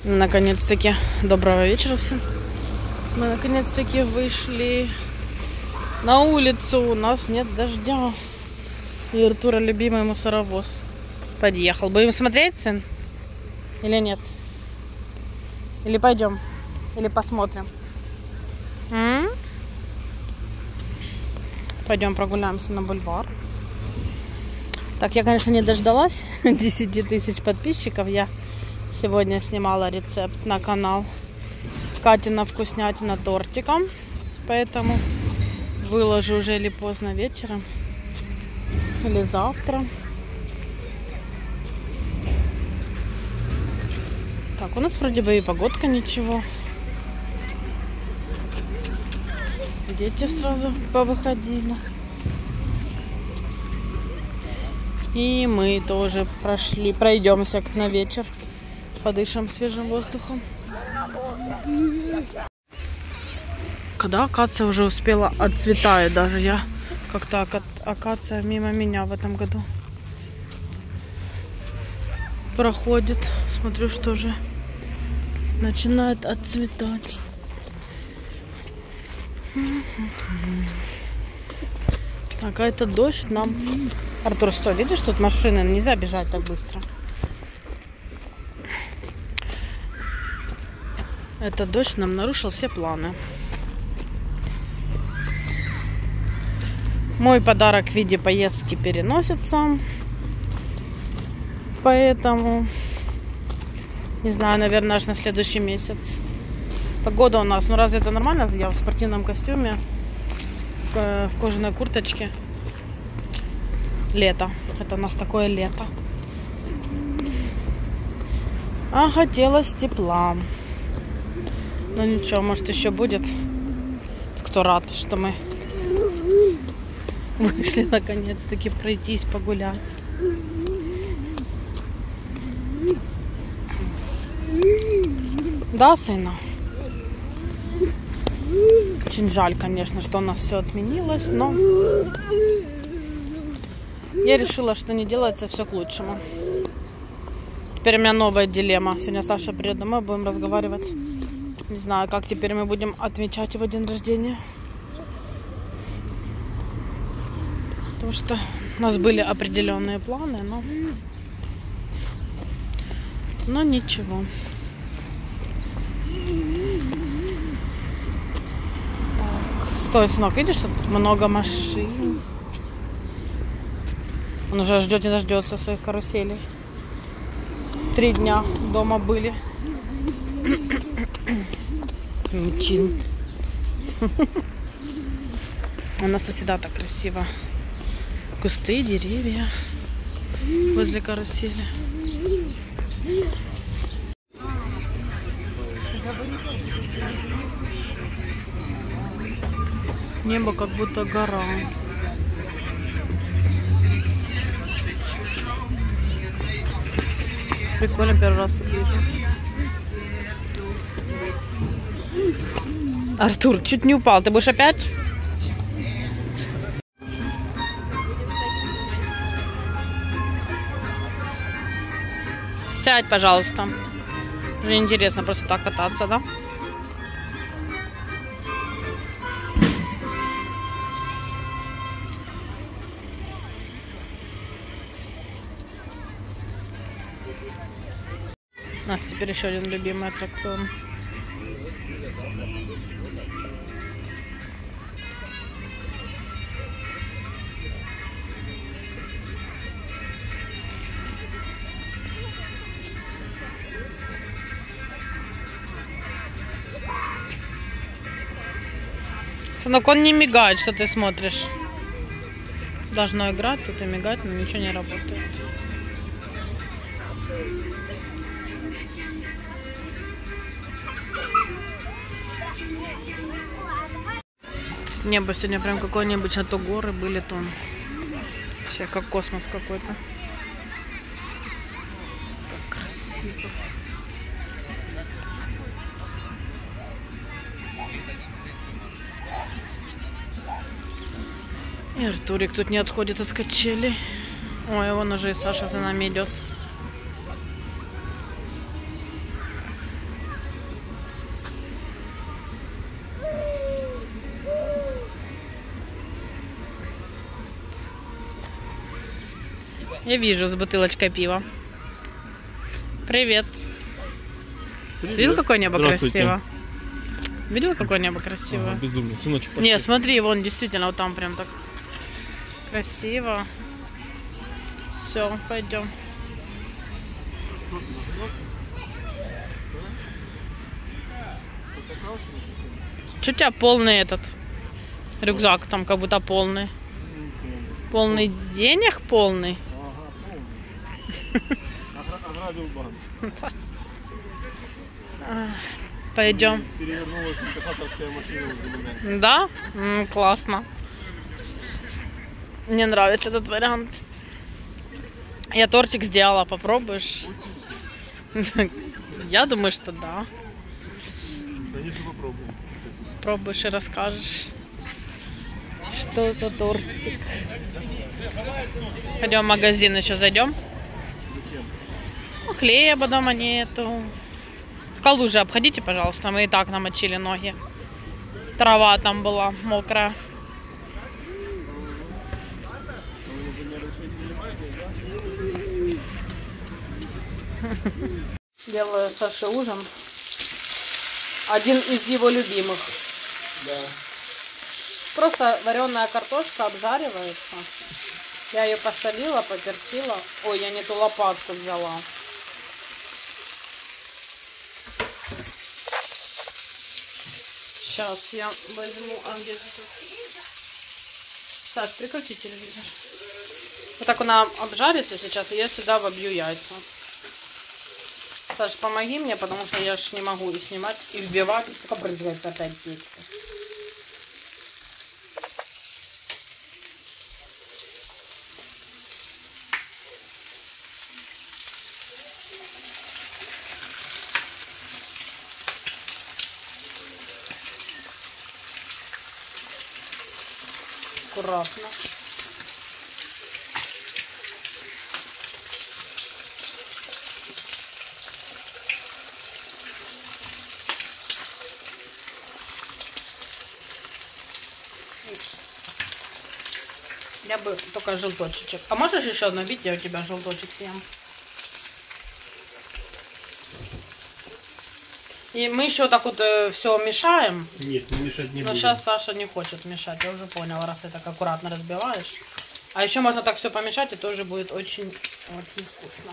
Наконец-таки, доброго вечера всем. Мы наконец-таки вышли на улицу. У нас нет дождя. И Артура любимый мусоровоз подъехал. Будем смотреть, сын? Или нет? Или пойдем? Или посмотрим? Пойдем прогуляемся на бульвар. Так, я, конечно, не дождалась 10 тысяч подписчиков. Я сегодня снимала рецепт на канал Катина вкуснятина тортиком. Поэтому выложу уже или поздно вечером, или завтра. Так, у нас вроде бы и погодка ничего. Дети сразу повыходили. И мы тоже пройдемся на вечер. Подышим свежим воздухом. Когда акация уже успела отцветает, даже я как-то акация мимо меня в этом году проходит. Смотрю, что уже начинает отцветать. Так, а это дождь нам... Артур, стой, видишь, тут машины, нельзя бежать так быстро. Этот дождь нам нарушил все планы. Мой подарок в виде поездки переносится. Поэтому, не знаю, наверное, аж на следующий месяц. Погода у нас, ну разве это нормально? Я в спортивном костюме, в кожаной курточке. Лето. Это у нас такое лето. А хотелось тепла. Но ничего, может еще будет. Кто рад, что мы вышли наконец-таки пройтись, погулять. Да, сына? Очень жаль, конечно, что у нас все отменилось, но я решила, что не делается все к лучшему. Теперь у меня новая дилемма. Сегодня Саша придет домой, будем разговаривать. Не знаю, как теперь мы будем отмечать его день рождения. Потому что у нас были определенные планы, но ничего. Так, стой, сынок, видишь, тут много машин. Он уже ждет, не дождется своих каруселей. 3 дня дома были. Мужчин. У нас всегда так красиво. Кусты, деревья возле карусели. Небо как будто гора. Прикольно, первый раз так вижу. Артур, чуть не упал. Ты будешь опять? Сядь, пожалуйста. Мне интересно просто так кататься, да? У нас теперь еще один любимый аттракцион. Сынок, он не мигает, что ты смотришь. Должно играть, тут и мигать, но ничего не работает. Небо сегодня прям какое-нибудь, а то горы были, то вообще как космос какой-то. Как красиво. И Артурик тут не отходит от качелей. Ой, вон уже и Саша за нами идет. Я вижу, с бутылочкой пива. Привет. Привет. Видел, какое небо красиво? Видел, какое небо красивое? Ага, безумно. Сыночек, пошли. Не, смотри, вон действительно вот там прям так красиво. Все, пойдем. Че у тебя полный этот рюкзак, там как будто полный. Полный денег полный? Пойдем. Перевернулась инкассаторская машина. Да? Классно. Мне нравится этот вариант. Я тортик сделала, попробуешь? Я думаю, что да. Конечно, попробуем. Пробуешь и расскажешь, что за тортик. Пойдем в магазин еще зайдем. Ну, хлеба дома нету. В луже обходите, пожалуйста. Мы и так намочили ноги. Трава там была мокрая. Делаю Саше ужин. Один из его любимых. Да. Просто вареная картошка обжаривается. Я ее посолила, поперчила. Ой, я не ту лопатку взяла. Сейчас я возьму. А где тут? Саш, прикрути телевизор. Вот так она обжарится сейчас, и я сюда вобью яйца. Саш, помоги мне, потому что я ж не могу и снимать, и вбивать. Только брызгается опять яйца. Аккуратно. Я бы только желточек. А можешь еще одно видео, у тебя желточек съем? И мы еще так вот все мешаем. Нет, мы мешать не будем. Но сейчас Саша не хочет мешать, я уже поняла, раз ты так аккуратно разбиваешь. А еще можно так все помешать, и тоже будет очень вкусно.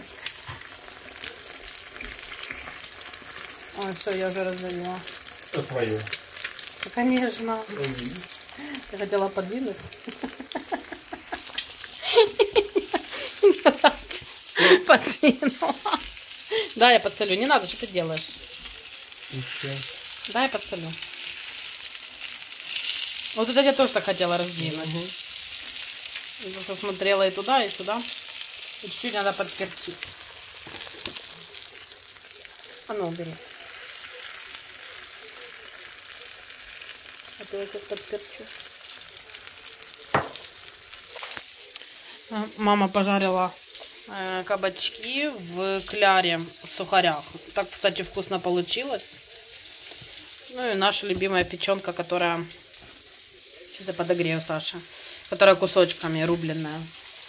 Ой, все, я уже разлила. Это твое. Да, конечно. Ты хотела подвинуть? Подвинула. Да, я подсолю. Не надо, что ты делаешь? Да, я подсолю. Вот это я тоже так хотела раздвинуть. Я просто смотрела и туда, и сюда. И чуть-чуть надо подперчить. А ну, убери. А то я сейчас подперчу. Мама пожарила кабачки в кляре в сухарях. Так, кстати, вкусно получилось. Ну и наша любимая печенка, которая... Сейчас я подогрею, Саша. Которая кусочками рубленная.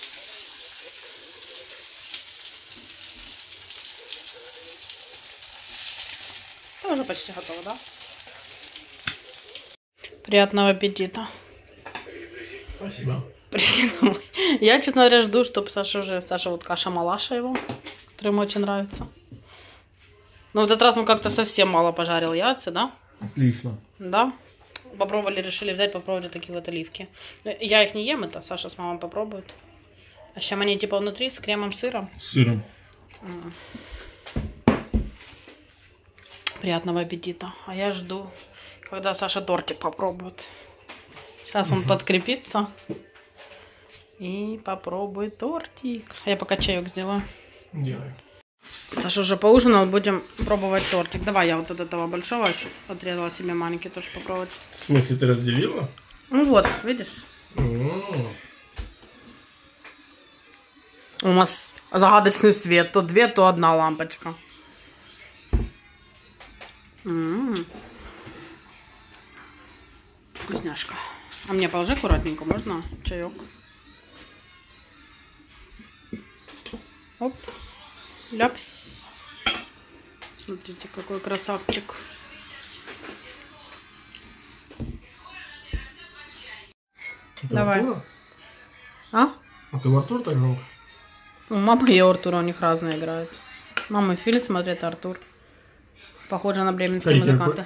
Тоже почти готово, да? Приятного аппетита. Спасибо. Я, честно говоря, жду, чтобы Саша вот каша-малаша его, который ему очень нравится. Но в этот раз он как-то совсем мало пожарил яйца, да? Отлично. Да. Попробовали, решили взять, попробовать вот такие вот оливки. Я их не ем, это Саша с мамой попробуют. А сейчас они типа внутри с кремом, сыром. С сыром. Приятного аппетита. А я жду, когда Саша тортик попробует. Сейчас он подкрепится и попробует тортик. А я пока чаек сделаю. Делай. Саша уже поужинал, будем пробовать тортик. Давай я вот от этого большого отрезала себе маленький тоже попробовать. В смысле, ты разделила? Ну вот, видишь? У нас загадочный свет. То две, то одна лампочка. Вкусняшка. А мне положи аккуратненько, можно чаек? Оп. Ляпс. Смотрите, какой красавчик. Это Давай. Артура? А? А ты в Артур так громко? Мама и Артур, у них разные играют. Мама фильм смотрит, Артур. Похоже на бременские музыканты.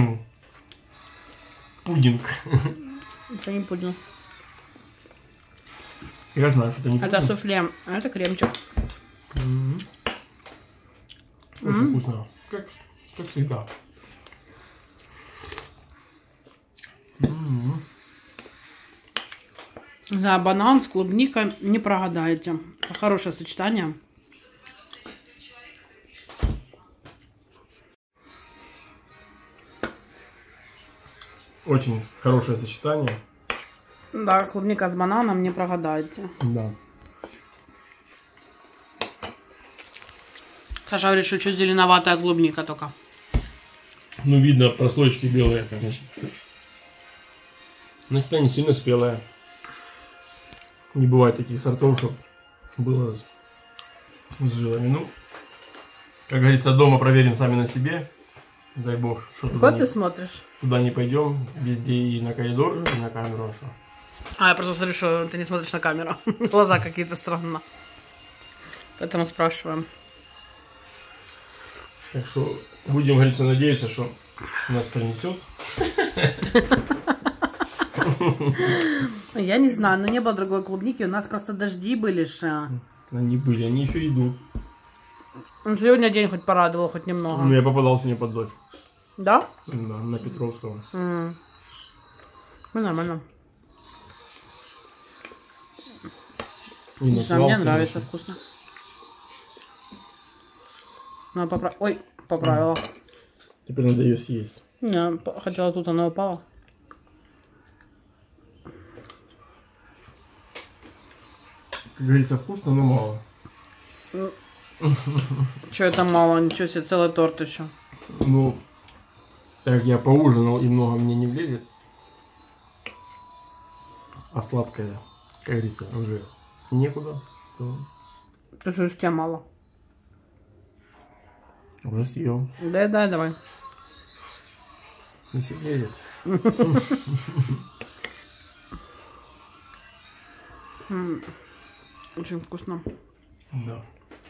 Пудинг. Это не пудинг. Я знаю, что это не пудинг. Это суфле, а это кремчик. Очень вкусно. Как всегда. За банан с клубникой не прогадаете. Хорошее сочетание. Очень хорошее сочетание. Да, клубника с бананом не прогадаете. Да. Саша говорит, что чуть зеленоватая клубника только. Ну, видно, прослойки белые, конечно. Но это не сильно спелая. Не бывает таких сортов, чтобы было с жилами. Ну, как говорится, дома проверим сами на себе. Дай бог, что Вот ты смотришь. туда не пойдем. Везде и на коридор, и на камеру. А, я просто смотрю, что ты не смотришь на камеру. Глаза какие-то странные. Поэтому спрашиваем. Так что будем, говорится, надеяться, что нас принесет. Я не знаю, но не было другой клубники. У нас просто дожди были же. Они были, они еще идут. Сегодня день хоть порадовал, хоть немного. Ну, я попадался не под дождь. Да? Да, на Петровского. Ну, нормально. И на Не знаю, мне свалке нравится нашей. вкусно. Ну, Ой, поправила. Теперь надо ее съесть. Я хотела тут, она упала. Как говорится, вкусно, но мало. Че это мало? Ничего себе, целый торт еще. Ну, так как я поужинал и много мне не влезет. А сладкое, как говорится, уже некуда. То Ты же тебе мало. уже съел. Да, давай. Не влезет. Очень вкусно. Да.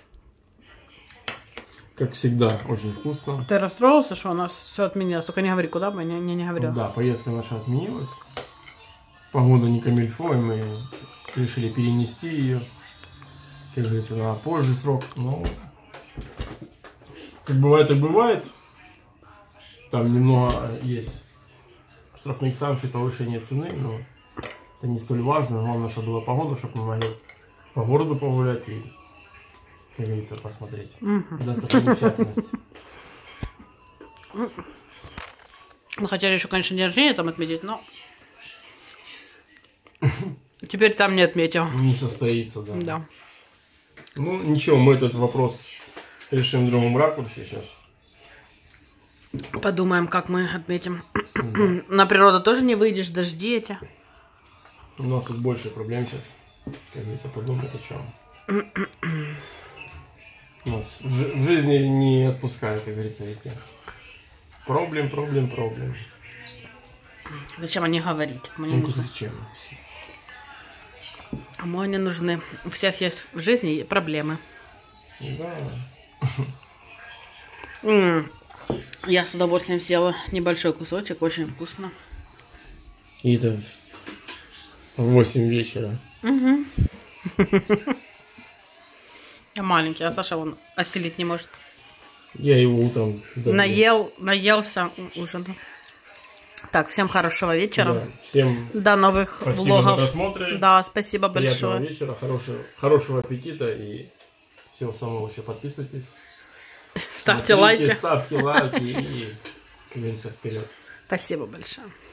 Как всегда, очень вкусно. Ты расстроился, что у нас все отменилось? Только не говори, куда бы, не говорил. Да, поездка наша отменилась. Погода не камильфо, и мы решили перенести ее, как говорится, на позже срок. Но, как бывает и бывает, там немного есть штрафных санкций, повышения цены, но это не столь важно. Главное, чтобы была погода, чтобы мы могли по городу погулять и, как говорится, посмотреть. Достопримечательность. Мы хотели еще, конечно, день рождения там отметить, но теперь там не отметим. Не состоится, да. Да. Ну, ничего, мы этот вопрос решим в другом ракурсе сейчас. Подумаем, как мы отметим. На природу тоже не выйдешь, дожди эти. У нас тут больше проблем сейчас. Как говорится, подумать о чем. Нас в жизни не отпускают, как говорится, эти. Проблем. Зачем они говорить? Кому не Ну, нужны? зачем? Кому они нужны? У всех есть в жизни проблемы. Да. Я с удовольствием съела небольшой кусочек, очень вкусно. И это в 8 вечера. Я маленький, а Саша вон осилить не может. Я его утром Наелся ужин. Так, всем хорошего вечера. Да. Всем До новых спасибо влогов. за просмотр. Да, спасибо Приятного большое. вечера, хорошего аппетита и всего самого лучшего. Подписывайтесь. Ставьте Смотрите, лайки. Ставьте лайки и, как говорится, вперед. Спасибо большое.